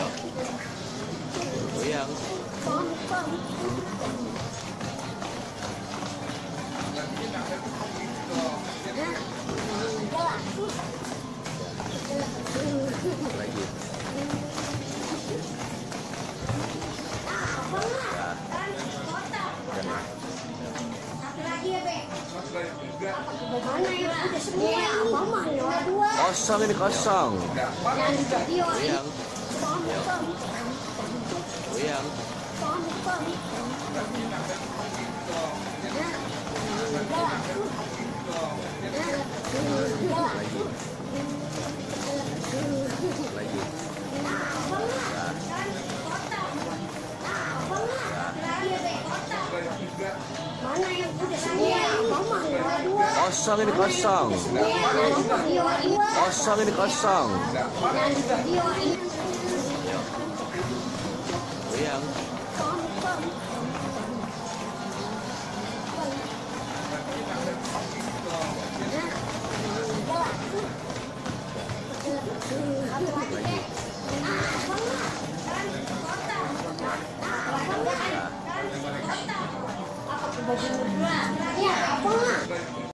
Goyang. Lagi. Kosong ini kosong. Goyang. Goyang. Lagi. Kosong ini kosong. Kosong ini kosong. Goyang. Ya, apa?